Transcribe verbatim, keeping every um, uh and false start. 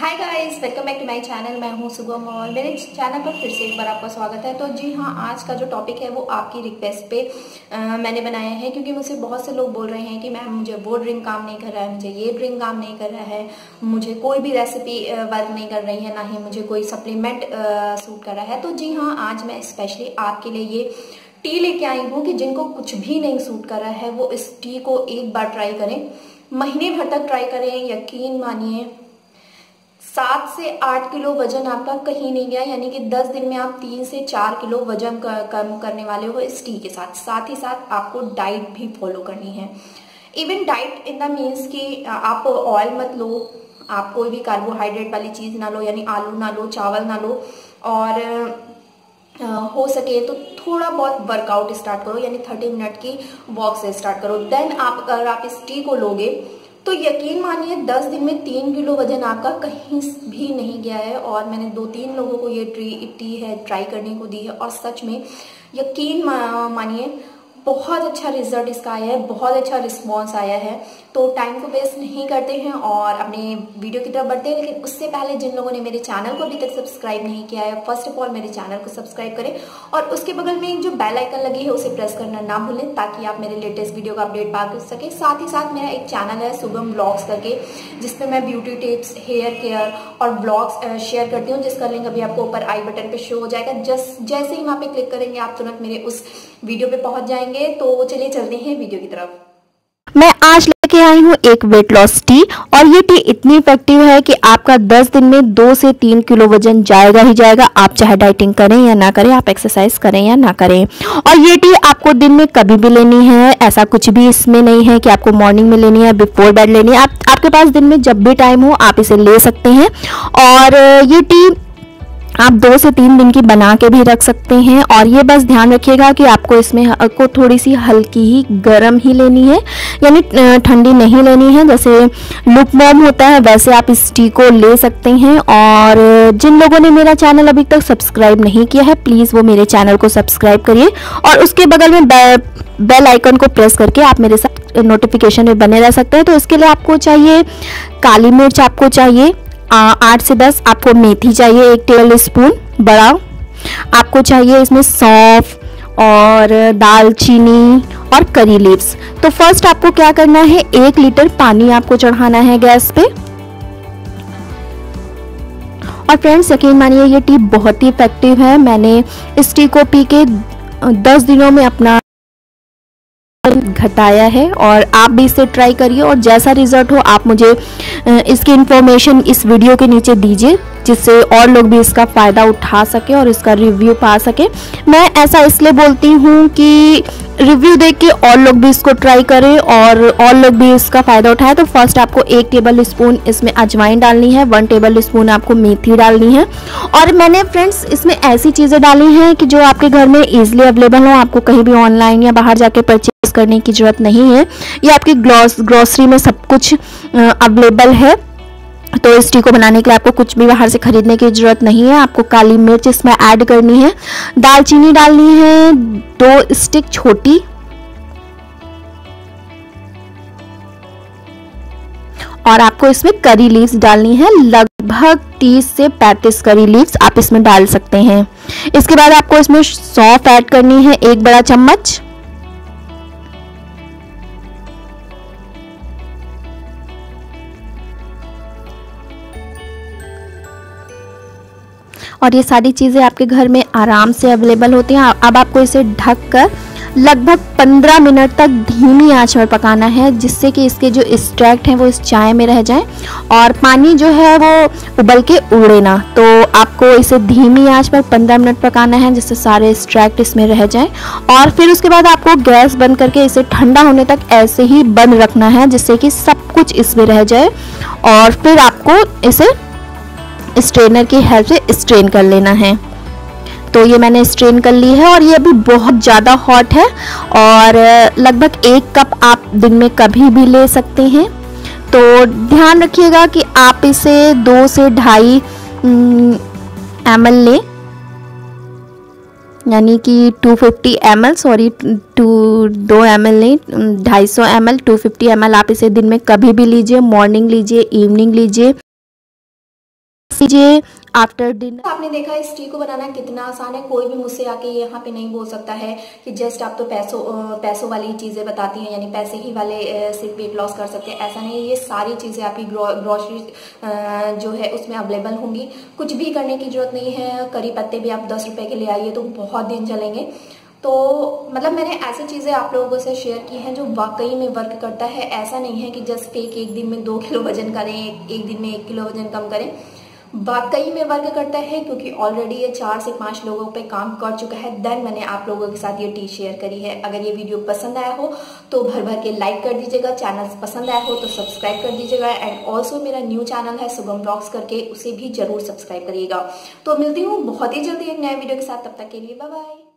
Hi guys, welcome back to my channel. मैं हूं सुगम और मेरे चैनल पर फिर से एक बार आपका स्वागत है। तो जी हाँ, आज का जो टॉपिक है वो आपकी रिक्वेस्ट पे आ, मैंने बनाया है, क्योंकि मुझे बहुत से लोग बोल रहे हैं कि मैम मुझे वो ड्रिंक काम नहीं कर रहा है, मुझे ये ड्रिंक काम नहीं कर रहा है, मुझे कोई भी रेसिपी वर्क नहीं कर रही है, ना ही मुझे कोई सप्लीमेंट सूट कर रहा है। तो जी हाँ, आज मैं स्पेशली आपके लिए ये टी लेके आई हूँ कि जिनको कुछ भी नहीं सूट कर रहा है वो इस टी को एक बार ट्राई करें, महीने भर तक ट्राई करें। यकीन मानिए सात से आठ किलो वजन आपका कहीं नहीं गया, यानी कि दस दिन में आप तीन से चार किलो वजन कम करने वाले हो इस टी के साथ। साथ ही साथ आपको डाइट भी फॉलो करनी है। Even diet in the means कि आप ऑयल मत लो, आप कोई भी कार्बोहाइड्रेट वाली चीज ना लो, यानी आलू ना लो, चावल ना लो, और आ, हो सके तो थोड़ा बहुत वर्कआउट स्टार्ट करो, यानी थर्टी मिनट की वॉक से स्टार्ट करो। देन आप अगर आप इस टी को लोगे तो यकीन मानिए दस दिन में तीन किलो वजन आपका कहीं भी नहीं गया है। और मैंने दो तीन लोगों को ये टी टी है ट्राई करने को दी है, और सच में यकीन मानिए बहुत अच्छा रिजल्ट इसका आया है, बहुत अच्छा रिस्पांस आया है। तो टाइम को वेस्ट नहीं करते हैं और अपने वीडियो की तरफ बढ़ते हैं। लेकिन उससे पहले जिन लोगों ने मेरे चैनल को अभी तक सब्सक्राइब नहीं किया है, फर्स्ट ऑफ ऑल मेरे चैनल को सब्सक्राइब करें और उसके बगल में एक जो बेल आइकन लगी है उसे प्रेस करना ना भूलें, ताकि आप मेरे लेटेस्ट वीडियो का अपडेट पा सके। साथ ही साथ मेरा एक चैनल है सुगम ब्लॉग्स करके, जिसपे मैं ब्यूटी टिप्स, हेयर केयर और ब्लॉग्स शेयर करती हूँ, जिसका लिंक अभी आपको ऊपर आई बटन पे शो हो जाएगा। जस्ट जैसे ही वहां पे क्लिक करेंगे आप तुरंत मेरे उस वीडियो पे पहुंच जाएंगे। तो चलिए चलते हैं वीडियो की तरफ। मैं आज लेके आई हूँ एक वेट लॉस टी, और ये टी इतनी इफेक्टिव है कि आपका दस दिन में दो से तीन किलो वजन जाएगा ही जाएगा। आप चाहे डाइटिंग करें या ना करें, आप एक्सरसाइज करें या ना करें। और ये टी आपको दिन में कभी भी लेनी है, ऐसा कुछ भी इसमें नहीं है कि आपको मॉर्निंग में लेनी है, बिफोर बेड लेनी है। आप आपके पास दिन में जब भी टाइम हो आप इसे ले सकते हैं। और ये टी आप दो से तीन दिन की बना के भी रख सकते हैं। और ये बस ध्यान रखिएगा कि आपको इसमें को थोड़ी सी हल्की ही गर्म ही लेनी है, यानी ठंडी नहीं लेनी है। जैसे लुकवार्म होता है वैसे आप इस टी को ले सकते हैं। और जिन लोगों ने मेरा चैनल अभी तक सब्सक्राइब नहीं किया है, प्लीज़ वो मेरे चैनल को सब्सक्राइब करिए और उसके बगल में बे, बेल आइकन को प्रेस करके आप मेरे साथ नोटिफिकेशन में बने रह सकते हैं। तो इसके लिए आपको चाहिए काली मिर्च, आपको चाहिए आठ से दस, आपको मेथी चाहिए एक टेबल स्पून बड़ा, आपको चाहिए इसमें सौंफ और दालचीनी और करी लीव्स। तो फर्स्ट आपको क्या करना है, एक लीटर पानी आपको चढ़ाना है गैस पे। और फ्रेंड्स यकीन मानिए ये टी बहुत ही इफेक्टिव है। मैंने इस टी को पी के दस दिनों में अपना घटाया है, और आप भी इसे ट्राई करिए। और जैसा रिजल्ट हो आप मुझे इसकी इंफॉर्मेशन इस वीडियो के नीचे दीजिए, जिससे और लोग भी इसका फ़ायदा उठा सके और इसका रिव्यू पा सके। मैं ऐसा इसलिए बोलती हूँ कि रिव्यू देख के और लोग भी इसको ट्राई करें और और लोग भी इसका फ़ायदा उठाएं। तो फर्स्ट आपको एक टेबल स्पून इसमें अजवाइन डालनी है, वन टेबल स्पून आपको मेथी डालनी है। और मैंने फ्रेंड्स इसमें ऐसी चीज़ें डाली हैं कि जो आपके घर में ईजिली अवेलेबल हो, आपको कहीं भी ऑनलाइन या बाहर जाके परचेज करने की ज़रूरत नहीं है। ये आपकी ग्लॉस ग्रॉसरी में सब कुछ अवेलेबल है। तो इस टी को बनाने के लिए आपको कुछ भी बाहर से खरीदने की जरूरत नहीं है। आपको काली मिर्च इसमें ऐड करनी है, दालचीनी डालनी है दो स्टिक छोटी, और आपको इसमें करी लीव्स डालनी है, लगभग तीस से पैंतीस करी लीव्स आप इसमें डाल सकते हैं। इसके बाद आपको इसमें सौंफ ऐड करनी है एक बड़ा चम्मच, और ये सारी चीज़ें आपके घर में आराम से अवेलेबल होती हैं। अब आपको इसे ढककर लगभग पंद्रह मिनट तक धीमी आंच पर पकाना है, जिससे कि इसके जो एक्सट्रैक्ट हैं वो इस चाय में रह जाएं और पानी जो है वो उबल के उड़े ना। तो आपको इसे धीमी आंच पर पंद्रह मिनट पकाना है, जिससे सारे एक्सट्रैक्ट इसमें रह जाएं। और फिर उसके बाद आपको गैस बंद करके इसे ठंडा होने तक ऐसे ही बंद रखना है, जिससे कि सब कुछ इसमें रह जाए। और फिर आपको इसे स्ट्रेनर की हेल्प से स्ट्रेन कर लेना है। तो ये मैंने स्ट्रेन कर ली है, और ये अभी बहुत ज़्यादा हॉट है, और लगभग एक कप आप दिन में कभी भी ले सकते हैं। तो ध्यान रखिएगा कि आप इसे दो से ढाई एम एल लें, यानी कि दो सौ पचास एम एल, सॉरी टू दो एम एल नहीं, ढाई सौ एम एल, दो सौ पचास एम एल आप इसे दिन में कभी भी लीजिए, मॉर्निंग लीजिए, इवनिंग लीजिए। लीजिए आफ्टर डिनर। आपने देखा इस टी को बनाना कितना आसान है। कोई भी मुझसे आके यहाँ पे नहीं बोल सकता है कि जस्ट आप तो पैसों पैसों वाली चीजें बताती हैं, यानी पैसे ही वाले सिर्फ वेट लॉस कर सकते हैं, ऐसा नहीं है। ये सारी चीजें आपकी ग्रोसरी जो है उसमें अवेलेबल होंगी। कुछ भी करने की जरूरत नहीं है। करी पत्ते भी आप दस रुपए के ले आइए तो बहुत दिन चलेंगे। तो मतलब मैंने ऐसी चीजें आप लोगों से शेयर की हैं जो वाकई में वर्क करता है। ऐसा नहीं है कि जस्ट एक एक दिन में दो किलो वजन करें, एक, एक दिन में एक किलो वजन कम करें। वाकई में वर्क करता है क्योंकि ऑलरेडी ये चार से पांच लोगों पे काम कर चुका है। देन मैंने आप लोगों के साथ ये टी शेयर करी है। अगर ये वीडियो पसंद आया हो तो भर भर के लाइक कर दीजिएगा। चैनल पसंद आया हो तो सब्सक्राइब कर दीजिएगा। एंड ऑल्सो मेरा न्यू चैनल है शुभम ब्लॉग्स करके, उसे भी जरूर सब्सक्राइब करिएगा। तो मिलती हूँ बहुत ही जल्दी एक नए वीडियो के साथ। तब तक के लिए बाय बाय।